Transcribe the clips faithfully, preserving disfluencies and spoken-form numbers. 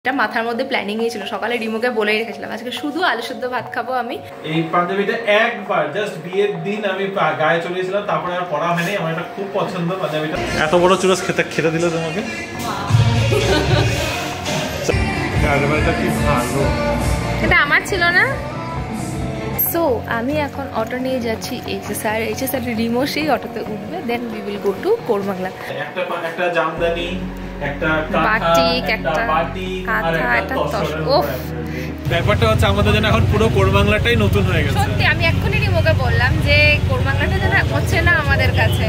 এটা মাথার মধ্যে প্ল্যানিং ছিল, সকালে রিমোকে বলেই রেখেছিলাম আজকে শুধু আলু সেদ্ধ ভাত খাবো আমি। এই পাঞ্জাবিটা একবার জাস্ট বিয়ের দিন আমি গায়ে চলেছিলাম, তারপরে আর পরা হয়নি। আমার এটা খুব পছন্দ পাঞ্জাবিটা। এত বড় চুরস খেতে খেতে দিল তোমাকে। এটা কি ভালো, এটা আমার ছিল না। সো আমি এখন অটো নিয়ে যাচ্ছি এইচএস আর এইচএস আর রিমো সেই অটোতে উঠবে, then we will go to কোরবাংলা। একটা একটা জামদানি, একটা বাটিক, একটা বাটি আর একটা তসর। ওফ, ব্যাপারটা হচ্ছে আমাদের জন্য এখন পুরো কোরবাংলাটাই নতুন হয়ে গেছে। সত্যি আমি এক্ষুনি রিমোকে বললাম যে কোরবাংলাটা যেন হচ্ছে না আমাদের কাছে।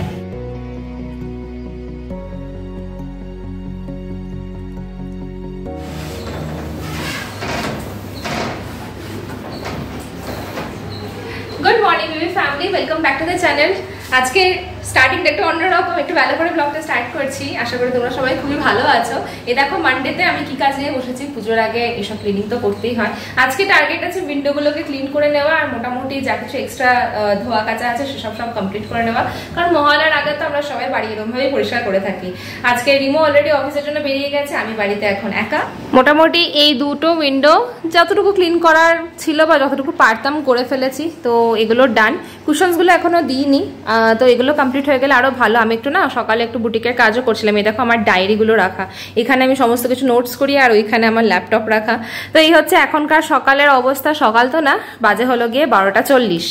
Good morning baby family, welcome back to the channel. আজকে স্টার্টিংটা একটু অন্যরকম, একটু বেলা করে ব্লগটা স্টার্ট করছি। আশা করি তোমরা সবাই খুবই ভালো আছো। এ দেখো মানডেতে আমি কি কাজ নিয়ে বসেছি, পুজোর আগে এসব ক্লিনিং তো করতেই হয়। আজকে টার্গেট আছে উইন্ডোগুলোকে ক্লিন করে নেওয়া আর মোটামুটি যা কিছু এক্সট্রা ধোয়া কাচা আছে সেসব সব কমপ্লিট করে নেওয়া, কারণ মহালয়ার আগে তো আমরা সবাই বাড়ি এরকমভাবেই পরিষ্কার করে থাকি। আজকে রিমো অলরেডি অফিসের জন্য বেরিয়ে গেছে, আমি বাড়িতে এখন একা। মোটামুটি এই দুটো উইন্ডো যতটুকু ক্লিন করার ছিল বা যতটুকু পারতাম করে ফেলেছি, তো এগুলো ডান। কুশনসগুলো এখনো দিইনি, তো এগুলো কমপ্লিট হয়ে গেলে আরো ভালো। আমি একটু না সকালে একটু বুটিকের কাজও করছিলাম। এই দেখো আমার ডায়েরিগুলো রাখা, এখানে আমি সমস্ত কিছু নোটস করি আর ওইখানে আমার ল্যাপটপ রাখা। তো এই হচ্ছে এখনকার সকালের অবস্থা। সকাল তো না, বাজে হলো গিয়ে বারোটা চল্লিশ।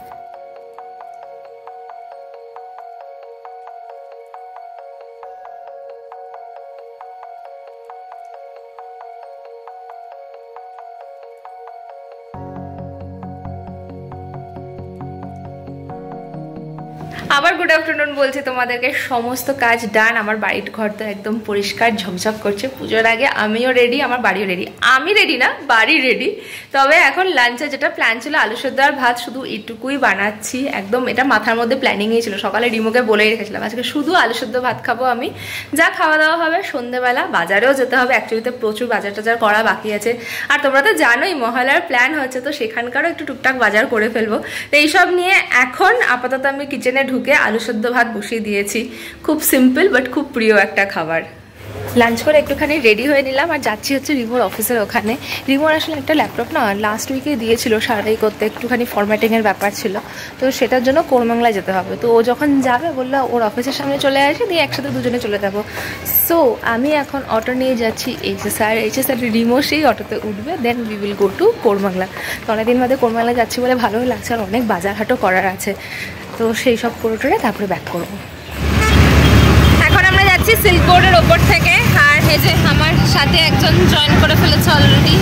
আবার গুড আফটারনুন বলছি তোমাদেরকে। সমস্ত কাজ ডান, আমার বাড়ির ঘর তো একদম পরিষ্কার ঝকঝক করছে। পুজোর আগে আমিও রেডি, আমার বাড়িও রেডি। আমি রেডি না, বাড়ি রেডি। তবে এখন লাঞ্চে যেটা প্ল্যান ছিল আলু সেদ্ধ আর ভাত, শুধু এইটুকুই বানাচ্ছি। একদম এটা মাথার মধ্যে প্ল্যানিংই ছিল, সকালে রিমোকে বলেই রেখেছিলাম আজকে শুধু আলু সেদ্ধ ভাত খাবো আমি। যা খাওয়া দাওয়া হবে সন্ধ্যেবেলা, বাজারেও যেতে হবে। অ্যাকচুয়ালিতে প্রচুর বাজার টাজার করা বাকি আছে। আর তোমরা তো জানোই মহালয়ার প্ল্যান হচ্ছে, তো সেখানকারও একটু টুকটাক বাজার করে ফেলবো। তো এইসব নিয়ে এখন আপাতত আমি কিচেনে ঢুকে আলু সেদ্ধ ভাত বসিয়ে দিয়েছি। খুব সিম্পল বাট খুব প্রিয় একটা খাবার। লাঞ্চ করে একটুখানি রেডি হয়ে নিলাম আর যাচ্ছি হচ্ছে রিমোর অফিসের ওখানে। রিমোর আসলে একটা ল্যাপটপ না লাস্ট উইকে দিয়েছিল সারাই করতে, একটুখানি ফরম্যাটিংয়ের ব্যাপার ছিল, তো সেটার জন্য কোরবাংলায় যেতে হবে। তো ও যখন যাবে বললো ওর অফিসের সামনে চলে আসে, দিয়ে একসাথে দুজনে চলে যাবো। সো আমি এখন অটো নিয়ে যাচ্ছি এইচএস আর এইচএস আর রিমো সেই অটোতে উঠবে, then we will go to কোরবাংলা। তো অনেকদিন বাদে কোরবাংলা যাচ্ছি বলে ভালোই লাগছে, আর অনেক বাজার হাটও করার আছে, তো সেই সব করে টোরে তারপরে ব্যাক করবো। এখন আমরা যাচ্ছি সিল্ক বোর্ডের ওপর থেকে, আর এই যে আমার সাথে একজন জয়েন করে ফেলেছে অলরেডি।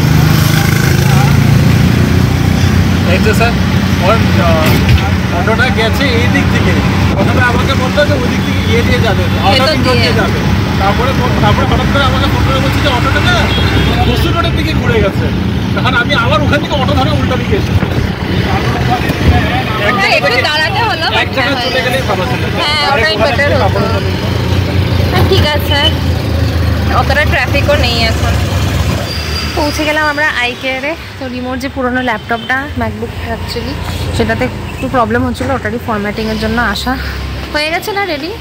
এই যে স্যার অটোটা গেছে এই দিক থেকে, প্রথমে আমাকে বলতো যে ওই দিক থেকে গিয়ে দিয়ে যাবে, অটো দিয়ে যাবে। তারপরে তারপরে হঠাৎ করে আমাকে ফোন করে বলছি যে অটোটা না পশ্চিম রোডের দিকে ঘুরে গেছে। তখন আমি আবার ওখান থেকে অটো ধরে উল্টা দিকে এসেছি। একটু দাঁড়াতে হলো, এক জায়গায় চলে গেলেই ভালো ছিল। হ্যাঁ ওটাই বেটার হতো। হ্যাঁ ঠিক আছে, অতটা ট্রাফিকও নেই এখন। পৌঁছে গেলাম আমরা আই কেয়ারে। তো রিমোর যে পুরোনো ল্যাপটপটা ম্যাকবুক অ্যাকচুয়ালি সেটাতে একটু প্রবলেম হচ্ছিলো, ওটারই ফরম্যাটিংয়ের জন্য আসা হয়ে গেছে। না রেডি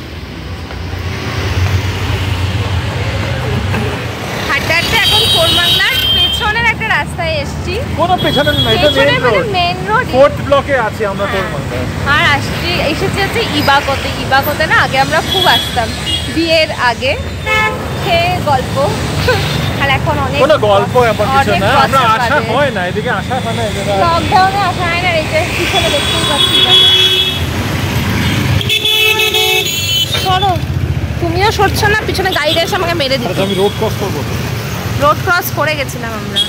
হাঁটতে হাঁটতে এখন কোরবাংলার পেছনের একটা রাস্তায় এসছি। কোনো পেছনের না, এটা main road, main road fourth ব্লকে আছি আমরা কোরবাংলায়। আর আসছি এসেছি হচ্ছে ইবাকতে। ইবাকতে না আগে আমরা খুব আসতাম বিয়ের আগে, খেয়ে গল্প। আর এখন অনেক কোনো গল্প ব্যাপার কিছু না, আমরা আসা হয় না, এদিকে আসা হয় না, এদিকে লকডাউনে আসা হয় না। এই যে পিছনে দেখতেই পাচ্ছি। চলো, তুমিও সরছো না, পিছনে গাড়িটা এসে আমাকে মেরে দিচ্ছে। আমি রোড ক্রস করবো, রোড ক্রস করে গেছিলাম আমরা।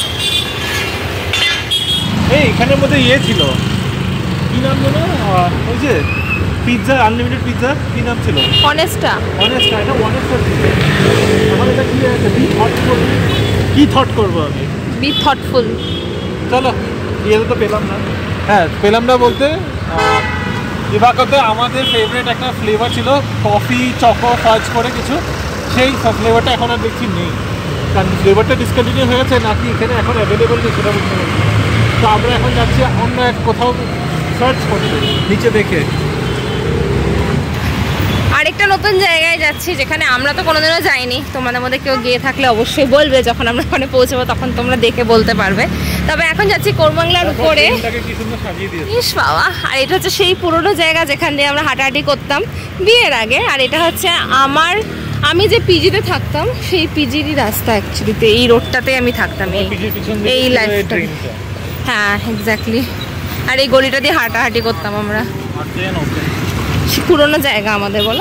এই এখানের মধ্যে ইয়ে ছিল, কি নাম বলো, ওই যে পিৎজা, আনলিমিটেড পিৎজা, কি নাম ছিল? অনেস্টা। অনেস্টা, এটা অনেস্টা ছিল। আমার এটা কি আছে, বি থটফুল। কি থট করবো আমি? Be thoughtful. চলো, ইয়েতে তো পেলাম না। হ্যাঁ পেলাম না বলতে, ইবাকতে আমাদের ফেভারিট একটা ফ্লেভার ছিল কফি চকো ফাজ করে কিছু, সেই ফ্লেভারটা এখন আর দেখছি নেই। কারণ ফ্লেভারটা ডিসকন্টিনিউ হয়ে গেছে নাকি এখানে এখন অ্যাভেলেবেল নেই সেটা বুঝতে পারছি। তো আমরা এখন যাচ্ছি অন্য এক কোথাও সার্চ করতে নিচে দেখে। আর আরেকটা নতুন জায়গায় যাচ্ছি যেখানে আমরা তো কোনোদিনও যাইনি। তোমাদের মধ্যে কেউ গিয়ে থাকলে অবশ্যই বলবে, যখন আমরা ওখানে পৌঁছাবো তখন তোমরা দেখে বলতে পারবে। তবে এখন যাচ্ছি কোরবাংলার উপরে। ইস বাবা, আর এটা হচ্ছে সেই পুরনো জায়গা যেখান দিয়ে আমরা হাঁটাহাঁটি করতাম বিয়ের আগে। আর এটা হচ্ছে আমার আমি যে পিজিতে থাকতাম সেই পিজিরই রাস্তা অ্যাকচুয়ালিতে, এই রোডটাতে আমি থাকতাম এই এই লাইফটা। হ্যাঁ এক্স্যাক্টলি। আর এই গলিটা দিয়ে হাঁটাহাঁটি করতাম আমরা। পুরোনো জায়গা আমাদের, বলো।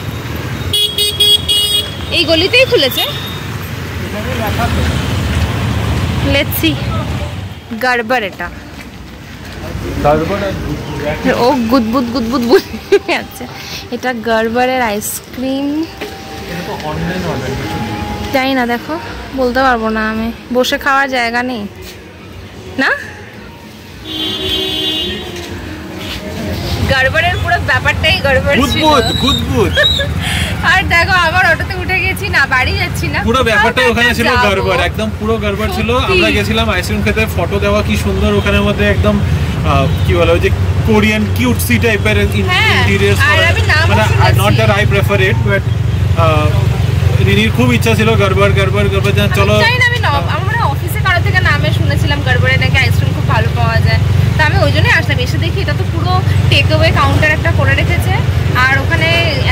এই গলিতেই খুলেছে। Let's see. গড়বড় এটা ও গুদবুদ গুদবুদ বলে। আচ্ছা, এটা গড়বড়ের আইসক্রিম। জানি না, দেখো বলতে পারবো না আমি, বসে খাওয়ার জায়গা নেই না। গড়বড়ের পুরো ব্যাপারটাই গড়বড় ছিল। আর দেখো আবার অটোতে উঠে গেছি না, বাড়ি যাচ্ছি না, পুরো ব্যাপারটাই ওখানে ছিল গড়বড়, একদম পুরো গড়বড় ছিল। আমরা গেছিলাম আইসক্রিম খেতে, ফটো দেওয়া কি সুন্দর ওখানের মধ্যে, একদম কি বলে ওই যে কোরিয়ান কিউটসি টাইপের ইন্টেরিয়র্স, মানে not that I prefer it, but রিনির খুব ইচ্ছা ছিল গড়বড় গড়বড় গড়বড় চলো। জানি না, আমি আমরা অফিসে কারো থেকে নামে শুনেছিলাম গড়বড়ে নাকি আইসক্রিম খুব ভালো পাওয়া যায়, তা আমি ওই জন্যই আসলাম। এসে দেখি এটা তো পুরো টেক অ্যাওয়ে কাউন্টার একটা করে রেখেছে, আর ওখানে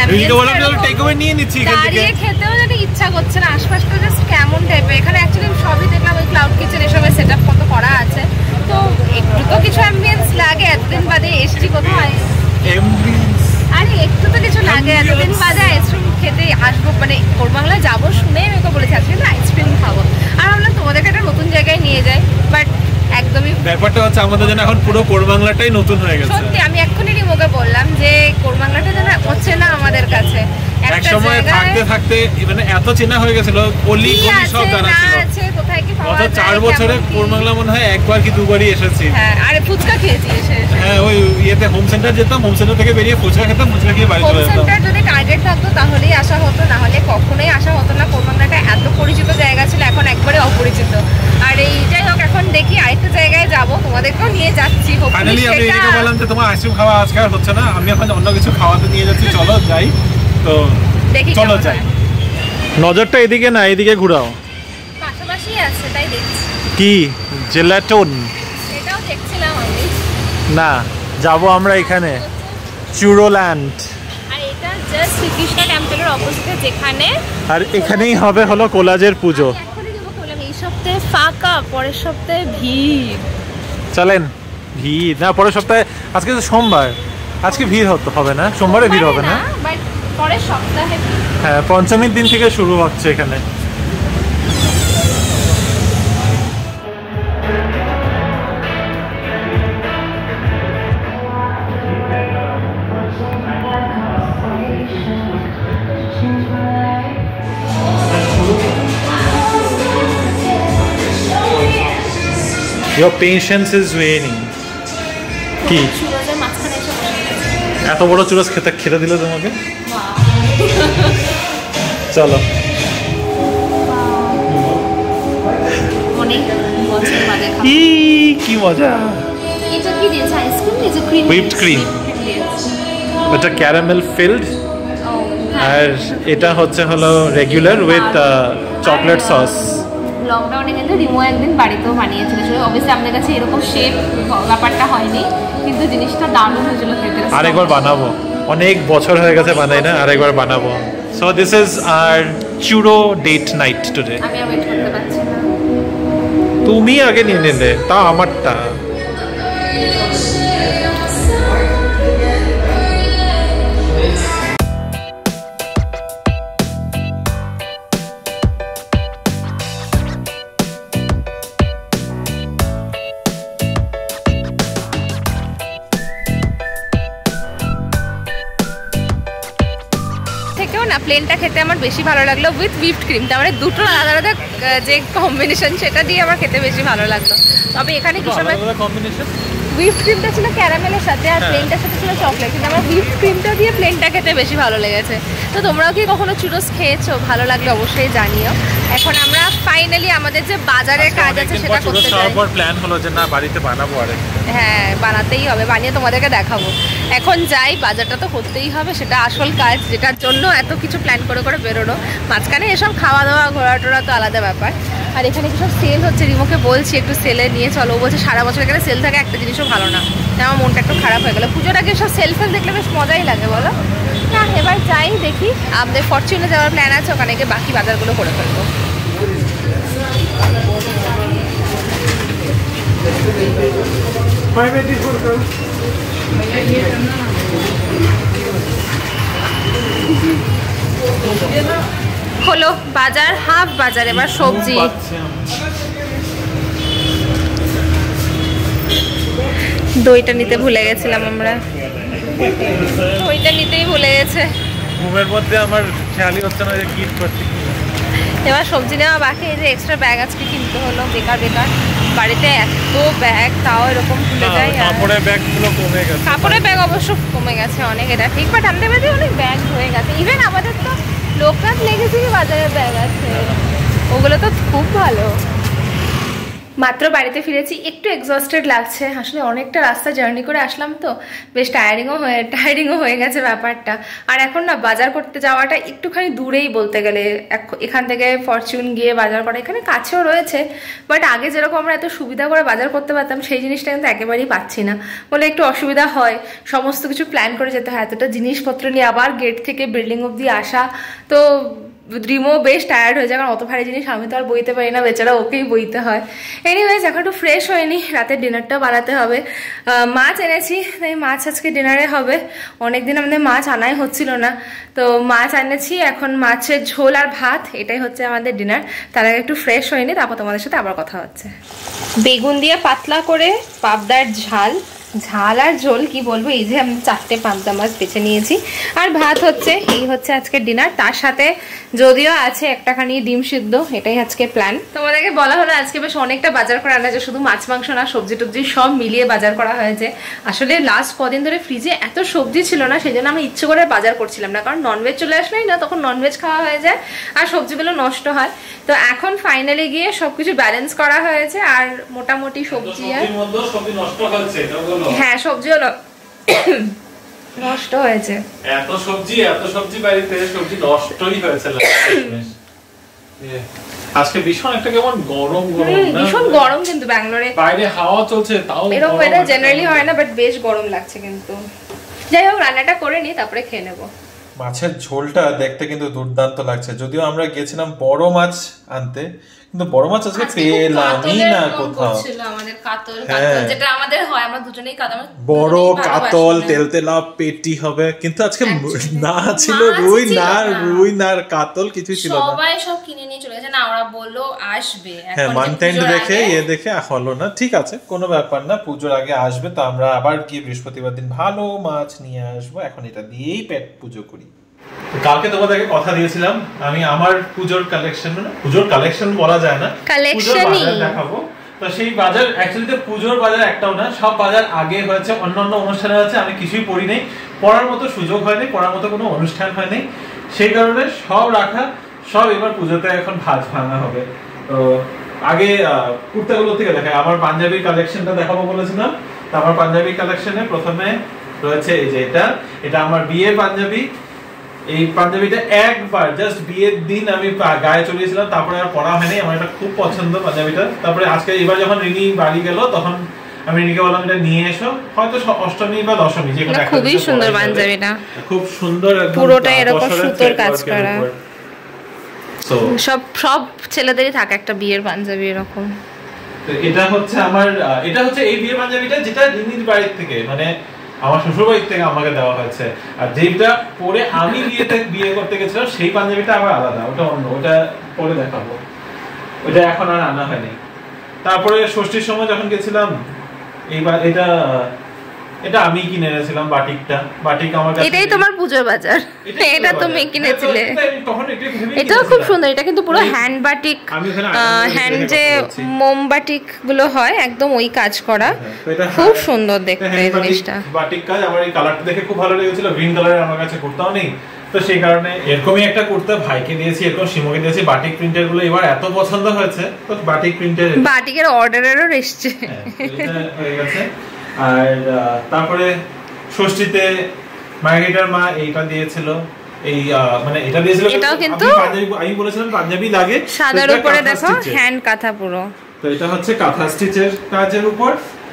দাঁড়িয়ে খেতেও যদি ইচ্ছা করছে না। আশপাশটা জাস্ট কেমন টাইপের, এখানে অ্যাকচুয়ালি সবই দেখলাম ওই ক্লাউড কিচেন এসবের সেট আপ কত করা আছে, তো একটু তো কিছু অ্যাম্বিয়েন্স লাগে। এতদিন বাদে এসছি কোথায়, আরে একটু তো কিছু লাগে, এতদিন বাদে আইসক্রিম খেতে আসবো, মানে কোরবাংলা যাবো শুনে আমি তো বলেছি আজকে না আইসক্রিম খাবো। আর আমরা তোমাদেরকে একটা নতুন জায়গায় নিয়ে যাই, বাট একদমই ব্যাপারটা হচ্ছে আমাদের জন্য এখন পুরো কোরবাংলাটাই নতুন হয়ে গেছে। সত্যি আমি এক্ষুনি রিমোকে বললাম যে কোরবাংলাটা যেন হচ্ছে না আমাদের কাছে। এক সময় থাকতে থাকতে মানে এত চেনা হয়ে গেছিল, অলি গলি সব জানা ছিল। কোথায় কি পাওয়া যায়, চার বছরে কোরবাংলা মনে হয় একবার কি দুবারই এসেছি। হ্যাঁ, আরে ফুচকা খেয়েছি এসে। হ্যাঁ, ওই ইয়েতে হোম সেন্টার যেতাম, হোম সেন্টার থেকে বেরিয়ে ফুচকা খেতাম, ফুচকা খেয়ে বাড়ি চলে যেতাম। হোম সেন্টার যদি টার্গেট থাকতো তাহলেই আসা হতো, না হলে কখনোই আসা হতো না। কোরবাংলাটা এত পরিচিত জায়গা ছিল, এখন একবারে অপরিচিত। আর এই যাই হোক, এখন দেখি আরেকটা জায়গায় যাব, তোমাদেরকেও নিয়ে যাচ্ছি। ফাইনালি আমি এদিকে বললাম যে তোমার আইসক্রিম খাওয়া আজকে আর হচ্ছে না, আমি এখন অন্য কিছু খাওয়াতে নিয়ে যাচ্ছি, চলো যাই। তো চলো যাই। নজরটা এদিকে না, এদিকে ঘুরাও, পাশাপাশি আছে তাই দেখছি। কি জেলাটোন এটাও দেখছিলাম আমি। না, যাব আমরা এখানে চুরোল্যান্ড, আর এটা জাস্ট শ্রীকৃষ্ণ টেম্পলের অপোজিটে যেখানে, আর এখানেই হবে হলো কোলাজের পুজো। এখনই দেবো বললাম, এই সপ্তাহে ফাঁকা, পরের সপ্তাহে ভিড়। চলেন, ভিড় না পরের সপ্তাহে, আজকে তো সোমবার, আজকে ভিড় হতে হবে না, সোমবারে ভিড় হবে না, পরের সপ্তাহে। হ্যাঁ, পঞ্চমীর দিন থেকে শুরু হচ্ছে এখানে। Your patience is waning. কি এত বড় চুরস খেতে খেতে দিল তোমাকে? চলো, কি মজা। এটা কি দিয়েছে? আইসক্রিম দিয়েছে, ক্রিম, হুইপড ক্রিম। এটা ক্যারামেল ফিল্ড, আর এটা হচ্ছে হলো রেগুলার উইথ চকলেট সস। লকডাউনে কিন্তু রিমো একদিন বাড়িতেও বানিয়েছিল, অবশ্যই আমাদের কাছে এরকম শেপ ব্যাপারটা হয়নি, কিন্তু জিনিসটা দারুণ হয়েছিল খেতে। আরেকবার বানাবো, অনেক বছর হয়ে গেছে বানাই না, আরেকবার বানাবো। So this is our churro date night today. আমি আর ওয়েট করতে পারছি না, তুমি আগে নিয়ে নিলে, তা আমারটা। প্লেনটা খেতে আমার বেশি ভালো লাগলো উইথ হুইপড ক্রিম, তার মানে দুটো আলাদা আলাদা যে কম্বিনেশন সেটা দিয়ে আমার খেতে বেশি ভালো লাগলো। তবে এখানে কি সময় হুইপ ক্রিমটা ছিল ক্যারামেলের সাথে আর প্লেনটার সাথে ছিল চকলেট, কিন্তু আমার হুইপ ক্রিমটা দিয়ে প্লেনটা খেতে বেশি ভালো লেগেছে। তো তোমরাও কি কখনো চুরোস খেয়েছো? ভালো লাগলে অবশ্যই জানিও। এখন আমরা ফাইনালি আমাদের যে বাজারের কাজ আছে সেটা করতে যাই। তারপর প্ল্যান হলো যে না বাড়িতে বানাবো আরে। হ্যাঁ বানাতেই হবে, বানিয়ে তোমাদেরকে দেখাবো। এখন যাই, বাজারটা তো করতেই হবে, সেটা আসল কাজ, যেটার জন্য এত কিছু প্ল্যান করে করে বেরোনো। মাঝখানে এসব খাওয়া দাওয়া ঘোরা টোরা তো আলাদা ব্যাপার। আর এখানে কি সব সেল হচ্ছে, রিমোকে বলছি একটু সেলে নিয়ে চলো, বলছে সারা বছর এখানে সেল থাকে, একটা জিনিসও ভালো না। আমার মনটা একটু খারাপ হয়ে গেলো। পুজোর আগে সব সেল ফেল দেখলে বেশ মজাই লাগে বলো না। এবার যাই দেখি, আমাদের ফরচুনে যাওয়ার প্ল্যান আছে, ওখানে গিয়ে বাকি বাজারগুলো করে ফেলবো। হলো বাজার, হাফ বাজার। এবার সবজি, দইটা নিতে ভুলে গেছিলাম আমরা, দইটা নিতেই ভুলে গেছে। ঘুমের মধ্যে আমার খেয়ালই হচ্ছে না যে কি করছি। এবার সবজি নেওয়া বাকি, এই যে এক্সট্রা ব্যাগ আজকে কিনতে হলো, বেকার বেকার। বাড়িতে এত ব্যাগ, তাও এরকম ভুলে যায়। কাপড়ের ব্যাগগুলো কমে গেছে, কাপড়ের ব্যাগ অবশ্য কমে গেছে অনেক, এটা ঠিক। বাট আনতে বাদে অনেক ব্যাগ হয়ে গেছে। ইভেন আমাদের তো লোকনাথ লেগেছে বাজারের ব্যাগ আছে, ওগুলো তো খুব ভালো। মাত্র বাড়িতে ফিরেছি, একটু এক্সস্টেড লাগছে। আসলে অনেকটা রাস্তা জার্নি করে আসলাম তো, বেশ টায়ারিংও হয়ে টায়ারিংও হয়ে গেছে ব্যাপারটা। আর এখন না বাজার করতে যাওয়াটা একটুখানি দূরেই বলতে গেলে, এখান থেকে ফরচুন গিয়ে বাজার করা এখানে কাছেও রয়েছে, বাট আগে যেরকম আমরা এত সুবিধা করে বাজার করতে পারতাম সেই জিনিসটা কিন্তু একেবারেই পাচ্ছি না, বলে একটু অসুবিধা হয়। সমস্ত কিছু প্ল্যান করে যেতে হয়, এতটা জিনিসপত্র নিয়ে আবার গেট থেকে বিল্ডিং অবধি আসা, তো রিমো বেশ টায়ার্ড হয়ে যায়, কারণ অত ভারী জিনিস আমি তো আর বইতে পারি না, বেচারা ওকেই বইতে হয়। এনিওয়েজ এখন একটু ফ্রেশ হয়নি, রাতের ডিনারটা বানাতে হবে। মাছ এনেছি, তাই মাছ আজকে ডিনারে হবে। অনেকদিন আমাদের মাছ আনাই হচ্ছিল না, তো মাছ এনেছি। এখন মাছের ঝোল আর ভাত, এটাই হচ্ছে আমাদের ডিনার। তার আগে একটু ফ্রেশ হয়নি, তারপর তোমাদের সাথে আবার কথা হচ্ছে। বেগুন দিয়ে পাতলা করে পাবদার ঝাল, ঝাল আর ঝোল কি বলবো, এই যে আমি চারটে পাবদা মাছ বেছে নিয়েছি। আর ভাত হচ্ছে, এই হচ্ছে আজকে ডিনার। তার সাথে যদিও আছে একটাখানি ডিম সিদ্ধ, এটাই আজকে প্ল্যান। তোমাদেরকে বলা হলো আজকে বেশ অনেকটা বাজার করা আনা, যে শুধু মাছ মাংস না, সবজি টবজি সব মিলিয়ে বাজার করা হয়েছে। আসলে লাস্ট কদিন ধরে ফ্রিজে এত সবজি ছিল না, সেই জন্য আমি ইচ্ছে করে বাজার করছিলাম না, কারণ ননভেজ চলে আসলেই না তখন ননভেজ খাওয়া হয়ে যায় আর সবজিগুলো নষ্ট হয়। তো এখন ফাইনালি গিয়ে সবকিছু ব্যালেন্স করা হয়েছে, আর মোটামুটি সবজি আর হ্যাঁ সবজিও নষ্ট হয়েছে। এত সবজি এত সবজি বাড়িতে সবজি নষ্টই হয়েছে। আজকে ভীষণ একটা কেমন গরম গরম, ভীষণ গরম, কিন্তু ব্যাঙ্গালোরে বাইরে হাওয়া চলছে, তাও এরকম ওয়েদার জেনারেলি হয় না, বাট বেশ গরম লাগছে। কিন্তু যাই হোক, রান্নাটা করে নি, তারপরে খেয়ে নেবো। মাছের ঝোলটা দেখতে কিন্তু দুর্দান্ত লাগছে। যদিও আমরা গেছিলাম বড় মাছ আনতে, কিন্তু বড় মাছ আজকে পেলামই না কোথাও। আমাদের কাতল, কাতল যেটা আমাদের হয়, আমরা দুজনেই কাতল, বড় কাতল তেলতেলা পেটি হবে, কিন্তু আজকে না ছিল রুই, না রুই না কাতল কিছু ছিল না। সবাই সব কিনে নিয়ে চলে গেছে, না ওরা বললো আসবে, হ্যাঁ মান্থ এন্ড দেখে এ দেখে হলো না। ঠিক আছে, কোনো ব্যাপার না, পুজোর আগে আসবে, তো আমরা আবার গিয়ে বৃহস্পতিবার দিন ভালো মাছ নিয়ে আসবো। এখন এটা দিয়েই পেট পুজো করি। কালকে তোমাদেরকে কথা দিয়েছিলাম আমি আমার পুজোর কালেকশন, মানে পুজোর কালেকশন বলা যায় না, কালেকশনই দেখাবো। তো সেই বাজার অ্যাকচুয়ালি তো পুজোর বাজার একটাও না, সব বাজার আগে হয়েছে, অন্যান্য অনুষ্ঠানে হয়েছে, আমি কিছুই পড়ি নাই, পড়ার মতো সুযোগ হয়নি, পড়ার মতো কোনো অনুষ্ঠান হয়নি, সেই কারণে সব রাখা, সব এবার পুজোতে এখন ভাজ ভাঙা হবে। তো আগে কুর্তাগুলো থেকে দেখাই, আমার পাঞ্জাবির কালেকশনটা দেখাবো বলেছিলাম। তো আমার পাঞ্জাবি কালেকশনে প্রথমে রয়েছে এই যে এটা, এটা আমার বিয়ের পাঞ্জাবি। এই পাঞ্জাবিটা একবার জাস্ট বিয়ের দিন আমি গায়ে চলিয়েছিলাম, তারপরে আর পরা হয়নি। আমার এটা খুব পছন্দ পাঞ্জাবিটা। তারপরে আজকে এবার যখন রিনি বাড়ি গেল, তখন আমি রিনিকে বললাম এটা নিয়ে এসো, হয়তো অষ্টমী বা দশমী যে কোনো একটা। খুবই সুন্দর পাঞ্জাবিটা, খুব সুন্দর, একদম পুরোটা এরকম সুতোর কাজ করা। সো সব সব ছেলেদেরই থাকে একটা বিয়ের পাঞ্জাবি এরকম। তো এটা হচ্ছে আমার, এটা হচ্ছে এই বিয়ের পাঞ্জাবিটা যেটা রিনির বাড়ি থেকে, মানে আমার শ্বশুর বাড়ি থেকে আমাকে দেওয়া হয়েছে। আর যেটা পরে আমি বিয়েতে বিয়ে করতে গেছিলাম সেই পাঞ্জাবিটা আবার আলাদা, ওটা অন্য, ওটা পরে দেখাবো, ওটা এখন আর আনা হয়নি। তারপরে ষষ্ঠীর সময় যখন গেছিলাম, এইবার এটা এটা আমি কিনে এনেছিলাম বাটিকটা। বাটিক আমার কাছে এটাই তোমার পূজোর বাজার, এটা তুমি কিনেছিলে। তখন এটা ভেবেই এটাও খুব সুন্দর, এটা কিন্তু পুরো হ্যান্ড বাটিক, হ্যান্ড যে মোম বাটিক গুলো হয় একদম ওই কাজ করা, খুব সুন্দর দেখতে এই জিনিসটা। বাটিক কাজ আমার এই কালারটা দেখে খুব ভালো লেগেছিল, গ্রিন কালারের আমার কাছে কুর্তাও নেই, তো সেই কারণে এরকমই একটা কুর্তা ভাইকে দিয়েছি, এরকম শিমুকে দিয়েছি। বাটিক প্রিন্টের গুলো এবার এত পছন্দ হয়েছে, তো বাটিক প্রিন্টের বাটিকের অর্ডারেরও এসেছে হয়ে গেছে। আর তারপরে ষষ্ঠীতে মার্গেরিটার মা এইটা দিয়েছিল, এই মানে এটা দিয়েছিল, এটাও কিন্তু আমি বলেছিলাম পাঞ্জাবি লাগে, সাদার উপরে দেখো হ্যান্ড কাঁথা পুরো, তো এটা হচ্ছে কাঁথা স্টিচের কাজের উপর।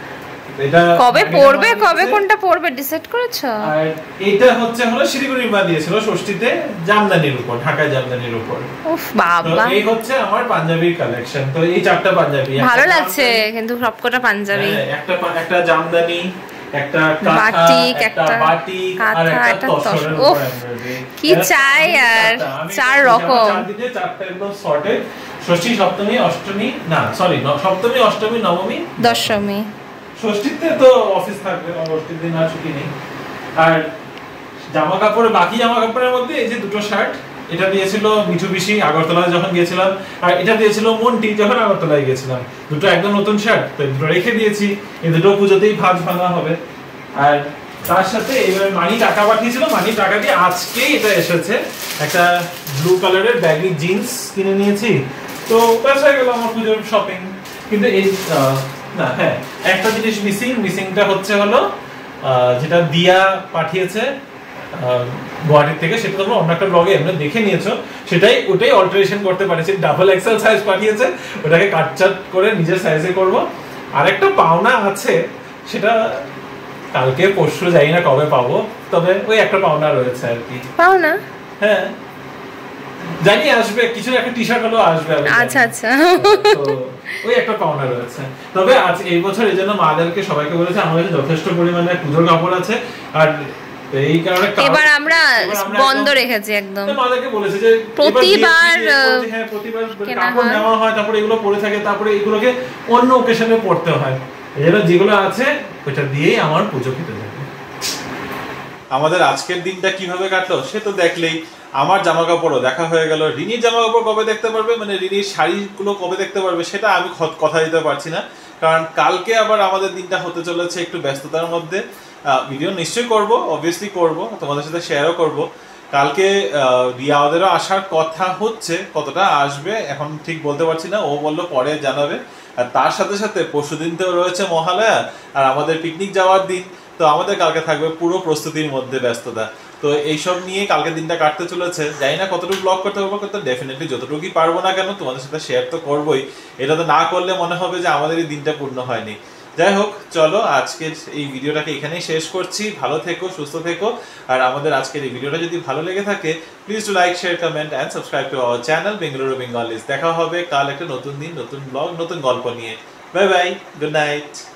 এটা কবে পড়বে, কবে কোনটা পড়বে ডিসাইড করেছো? আর এটা হচ্ছে হলো শিলিগুড়ির মা দিয়েছিল ষষ্ঠীতে জামদানির উপর, ঢাকা জামদানির উপর। উফ বাবা, এই হচ্ছে আমার পাঞ্জাবির কালেকশন। তো এই চারটা পাঞ্জাবি ভালো লাগছে কিন্তু সবকটা পাঞ্জাবি, একটা একটা জামদানি, একটা বাটিক, একটা বাটিক আর একটা তসরের উপর এমব্রয়ডারি। কি চাই আর চার রকম, চার দিকে চারটা একদম সর্টেড। ষষ্ঠী, সপ্তমী, অষ্টমী, না সরি সপ্তমী, অষ্টমী, নবমী, দশমী। ষষ্ঠীতে তো অফিস থাকবে, ষষ্ঠীর দিন আর ছুটি নেই। আর জামা কাপড়, বাকি জামা কাপড়ের মধ্যে এই যে দুটো শার্ট, এটা দিয়েছিল মিঠুবিশি আগরতলায় যখন গিয়েছিলাম, আর এটা দিয়েছিল মন্টি যখন আগরতলায় গিয়েছিলাম। দুটো একদম নতুন শার্ট, তো দুটো রেখে দিয়েছি, এই দুটো পুজোতেই ভাঁজ ভাঙা হবে। আর তার সাথে এবার মানি টাকা পাঠিয়েছিল, মানি টাকা দিয়ে আজকেই এটা এসেছে, একটা ব্লু কালারের ব্যাগি জিন্স কিনে নিয়েছি। তো ব্যাস হয়ে গেল আমার পুজোর শপিং। কিন্তু এই না, হ্যাঁ একটা জিনিস মিসিং, মিসিংটা হচ্ছে হলো যেটা দিয়া পাঠিয়েছে গুয়াহাটি থেকে, সেটা তোমরা অন্য একটা ব্লগে এমনি দেখে নিয়েছো, সেটাই ওটাই অল্টারেশন করতে পারেছি। ডাবল এক্সেল সাইজ পাঠিয়েছে, ওটাকে কাটচাট করে নিজের সাইজে করব। আর একটা পাওনা আছে, সেটা কালকে পরশু জানি না কবে পাবো, তবে ওই একটা পাওনা রয়েছে আর কি। পাওনা? হ্যাঁ জানি আসবে, কিছু একটা টি শার্ট হলো আসবে। আচ্ছা আচ্ছা, তো ওই একটা পাওনা রয়েছে। তবে আজ এই বছর এই জন্য মাদেরকে সবাইকে বলেছে আমার কাছে যথেষ্ট পরিমাণে পুজোর কাপড় আছে, আর এই কারণে এবার আমরা বন্ধ রেখেছি একদম। মাদেরকে বলেছে যে প্রতিবার হ্যাঁ প্রতিবার কাপড় নেওয়া হয়, তারপরে এগুলো পরে থাকে, তারপরে এগুলোকে অন্য ওকেশনে পড়তে হয়। এই জন্য যেগুলো আছে ওইটা দিয়েই আমার পুজো কেটে যাবে। আমাদের আজকের দিনটা কিভাবে কাটলো সে তো দেখলেই। আমার জামা কাপড়ও দেখা হয়ে গেল, রিনির জামা কাপড় কবে দেখতে পারবে, মানে রিনির শাড়িগুলো কবে দেখতে পারবে সেটা আমি কথা দিতে পারছি না, কারণ কালকে আবার আমাদের দিনটা হতে চলেছে একটু ব্যস্ততার মধ্যে। ভিডিও নিশ্চয়ই করব, অবভিয়াসলি করব, তোমাদের সাথে শেয়ারও করব। কালকে রিয়া ওদেরও আসার কথা হচ্ছে, কতটা আসবে এখন ঠিক বলতে পারছি না, ও বললো পরে জানাবে। আর তার সাথে সাথে পরশুদিন তো রয়েছে মহালয়া আর আমাদের পিকনিক যাওয়ার দিন, তো আমাদের কালকে থাকবে পুরো প্রস্তুতির মধ্যে ব্যস্ততা। তো এইসব নিয়ে কালকে দিনটা কাটতে চলেছে। জানি না কতটুকু ব্লগ করতে পারবো, কিন্তু ডেফিনেটলি যতটুকুই পারবো না কেন তোমাদের সাথে শেয়ার তো করবোই। এটা তো না করলে মনে হবে যে আমাদের এই দিনটা পূর্ণ হয়নি। যাই হোক, চলো আজকের এই ভিডিওটাকে এখানেই শেষ করছি। ভালো থেকো, সুস্থ থেকো, আর আমাদের আজকের এই ভিডিওটা যদি ভালো লেগে থাকে please to like, share, comment and subscribe to our channel Bengaluru Bengalis. দেখা হবে কাল একটা নতুন দিন, নতুন ব্লগ, নতুন গল্প নিয়ে। Bye bye, good night.